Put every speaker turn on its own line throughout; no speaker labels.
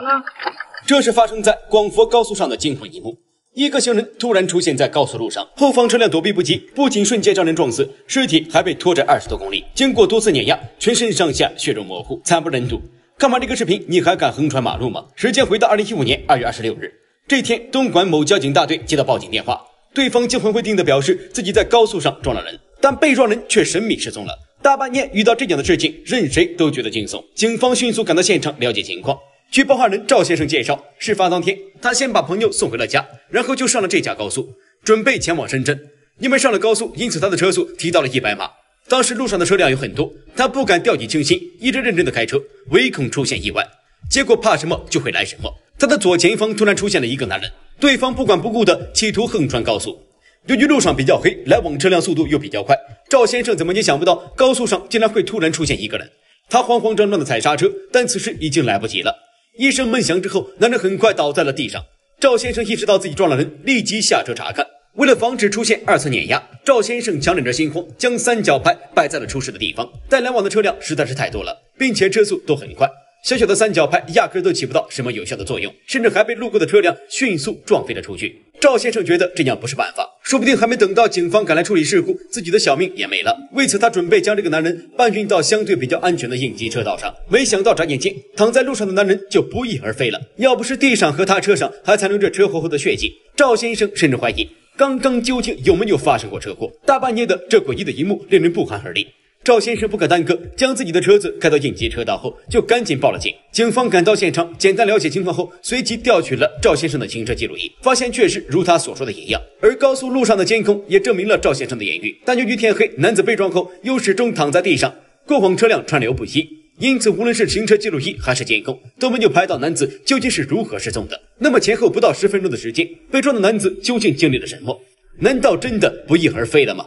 这是发生在广佛高速上的惊魂一幕。一个行人突然出现在高速路上，后方车辆躲避不及，不仅瞬间将人撞死，尸体还被拖着20多公里，经过多次碾压，全身上下血肉模糊，惨不忍睹。看完这个视频，你还敢横穿马路吗？时间回到2015年2月26日，这天东莞某交警大队接到报警电话，对方惊魂未定地表示自己在高速上撞了人，但被撞人却神秘失踪了。大半夜遇到这样的事情，任谁都觉得惊悚。警方迅速赶到现场了解情况。据报案人赵先生介绍，事发当天，他先把朋友送回了家，然后就上了这架高速，准备前往深圳。因为上了高速，因此他的车速提到了100码。当时路上的车辆有很多，他不敢掉以轻心，一直认真的开车，唯恐出现意外。结果怕什么就会来什么，他的左前方突然出现了一个男人，对方不管不顾的企图横穿高速。由于路上比较黑，来往车辆速度又比较快，赵先生怎么也想不到高速上竟然会突然出现一个人。他慌慌张张的踩刹车，但此时已经来不及了。一声闷响之后，男人很快倒在了地上。赵先生意识到自己撞了人，立即下车查看。为了防止出现2次碾压，赵先生强忍着心慌，将3角牌摆在了出事的地方。但来往的车辆实在是太多了，并且车速都很快，小小的3角牌压根都起不到什么有效的作用，甚至还被路过的车辆迅速撞飞了出去。赵先生觉得这样不是办法，说不定还没等到警方赶来处理事故，自己的小命也没了。为此，他准备将这个男人搬运到相对比较安全的应急车道上。没想到眨眼间，躺在路上的男人就不翼而飞了。要不是地上和他车上还残留着车祸后的血迹，赵先生甚至怀疑刚刚究竟有没有发生过车祸。大半夜的，这诡异的一幕令人不寒而栗。赵先生不可耽搁，将自己的车子开到应急车道后，就赶紧报了警。警方赶到现场，简单了解情况后，随即调取了赵先生的行车记录仪，发现确实如他所说的一样。而高速路上的监控也证明了赵先生的言语。但由于天黑，男子被撞后又始终躺在地上，过往车辆川流不息，因此无论是行车记录仪还是监控，都没有拍到男子究竟是如何失踪的。那么前后不到10分钟的时间，被撞的男子究竟经历了什么？难道真的不翼而飞了吗？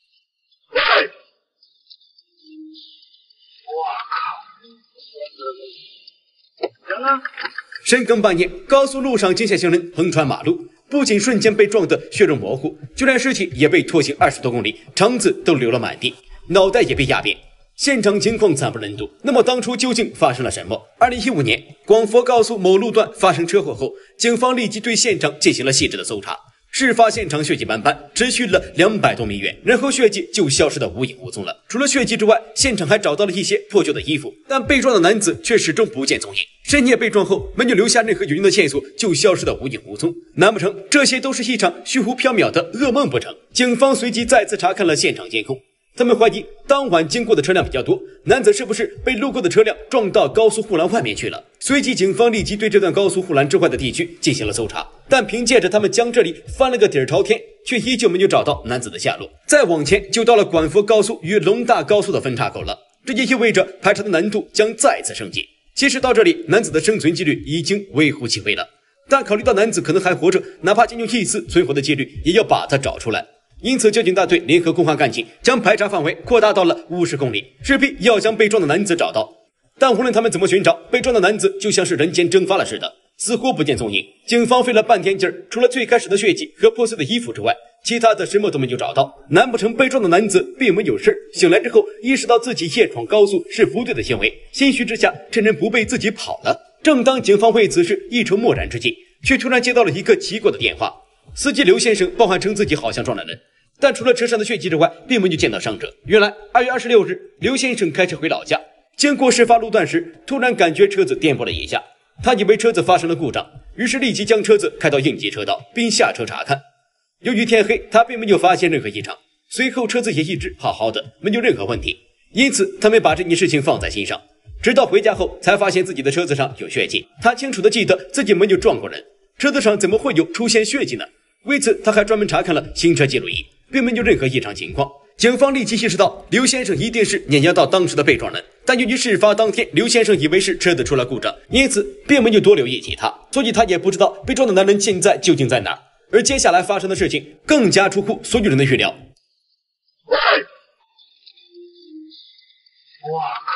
深更半夜，高速路上惊现行人横穿马路，不仅瞬间被撞得血肉模糊，就连尸体也被拖行20多公里，肠子都流了满地，脑袋也被压扁，现场情况惨不忍睹。那么当初究竟发生了什么？2015年，广佛高速某路段发生车祸后，警方立即对现场进行了细致的搜查。事发现场血迹斑斑，持续了200多米远，然后血迹就消失得无影无踪了。除了血迹之外，现场还找到了一些破旧的衣服，但被撞的男子却始终不见踪影。深夜被撞后，没有留下任何有用的线索，就消失得无影无踪。难不成这些都是一场虚无缥缈的噩梦不成？警方随即再次查看了现场监控，他们怀疑当晚经过的车辆比较多，男子是不是被路过的车辆撞到高速护栏外面去了？随即警方立即对这段高速护栏之外的地区进行了搜查，但凭借着他们将这里翻了个底儿朝天，却依旧没有找到男子的下落。再往前就到了广佛高速与龙大高速的分岔口了，这也意味着排查的难度将再次升级。其实到这里，男子的生存几率已经微乎其微了，但考虑到男子可能还活着，哪怕仅有一丝存活的几率，也要把他找出来。因此，交警大队联合公安干警将排查范围扩大到了50公里，势必要将被撞的男子找到。但无论他们怎么寻找，被撞的男子就像是人间蒸发了似的，似乎不见踪影。警方费了半天劲儿，除了最开始的血迹和破碎的衣服之外，其他的什么都没有找到。难不成被撞的男子并没有事？醒来之后意识到自己夜闯高速是不对的行为，心虚之下趁人不备自己跑了。正当警方为此事一筹莫展之际，却突然接到了一个奇怪的电话。司机刘先生报案称自己好像撞了人，但除了车上的血迹之外，并没有见到伤者。原来2月26日，刘先生开车回老家，经过事发路段时，突然感觉车子颠簸了一下，他以为车子发生了故障，于是立即将车子开到应急车道，并下车查看。由于天黑，他并没有发现任何异常，随后车子也一直好好的，没有任何问题，因此他没把这件事情放在心上。直到回家后，才发现自己的车子上有血迹，他清楚地记得自己没有撞过人，车子上怎么会有出现血迹呢？为此，他还专门查看了行车记录仪，并没有任何异常情况。警方立即意识到刘先生一定是碾压到当时的被撞人，但由于事发当天刘先生以为是车子出了故障，因此并没有多留意起他，所以他也不知道被撞的男人现在究竟在哪儿。而接下来发生的事情更加出乎所有人的预料。
我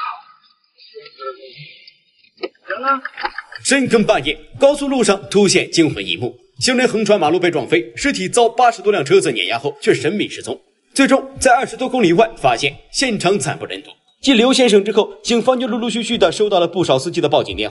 靠！行啊！
深更半夜，高速路上突现惊魂一幕，行人横穿马路被撞飞，尸体遭80多辆车子碾压后却神秘失踪。最终在20多公里外发现，现场惨不忍睹。继刘先生之后，警方又陆陆续续的收到了不少司机的报警电话。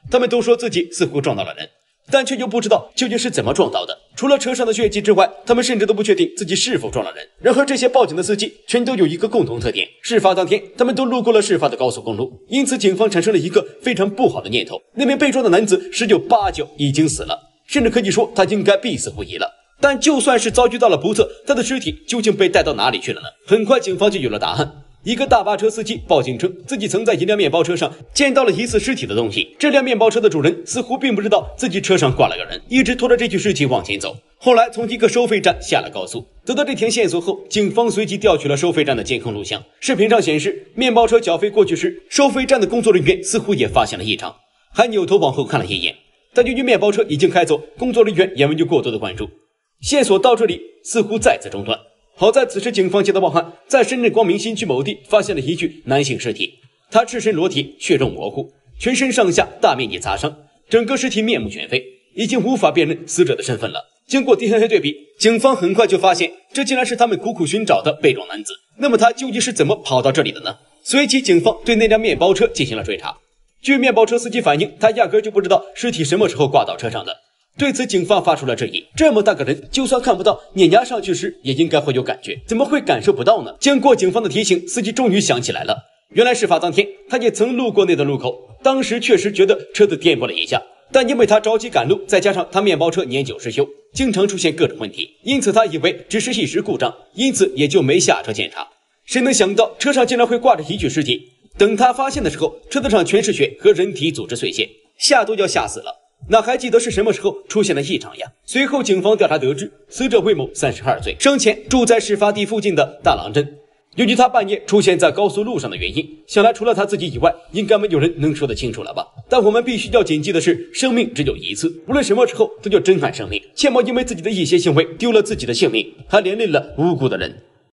他们都说自己似乎撞到了人，但却又不知道究竟是怎么撞到的。除了车上的血迹之外，他们甚至都不确定自己是否撞了人。然而这些报警的司机全都有一个共同特点，事发当天他们都路过了事发的高速公路，因此警方产生了一个非常不好的念头：那名被撞的男子十有八九已经死了，甚至可以说他应该必死无疑了。但就算是遭遇到了不测，他的尸体究竟被带到哪里去了呢？很快警方就有了答案。一个大巴车司机报警称，自己曾在一辆面包车上见到了疑似尸体的东西。这辆面包车的主人似乎并不知道自己车上挂了个人，一直拖着这具尸体往前走。后来从一个收费站下了高速，得到这条线索后，警方随即调取了收费站的监控录像。视频上显示，面包车缴费过去时，收费站的工作人员似乎也发现了异常，还扭头往后看了一眼。但由于面包车已经开走，工作人员也没有过多的关注，线索到这里似乎再次中断。好在此时警方接到报案，在深圳光明新区某地发现了一具男性尸体，他赤身裸体，血肉模糊，全身上下大面积擦伤，整个尸体面目全非，已经无法辨认死者的身份了。经过 DNA 对比，警方很快就发现这竟然是他们苦苦寻找的被撞男子。那么他究竟是怎么跑到这里的呢？随即警方对那辆面包车进行了追查。据面包车司机反映，他压根就不知道尸体什么时候挂到车上的。对此警方发出了质疑，这么大个人就算看不到，碾压上去时也应该会有感觉，怎么会感受不到呢？经过警方的提醒，司机终于想起来了，原来事发当天他也曾路过那段路口，当时确实觉得车子颠簸了一下，但因为他着急赶路，再加上他面包车年久失修，经常出现各种问题，因此他以为只是一时故障，因此也就没下车检查。谁能想到车上竟然会挂着一具尸体，等他发现的时候，车子上全是血和人体组织碎屑，吓都要吓死了。哪还记得是什么时候出现了异常呀？随后警方调查得知，死者魏某32岁，生前住在事发地附近的大郎镇。由于他半夜出现在高速路上的原因，想来除了他自己以外，应该没有人能说得清楚了吧？但我们必须要谨记的是，生命只有一次，无论什么时候都要珍爱生命，切莫因为自己的一些行为丢了自己的性命，还连累了无辜的人。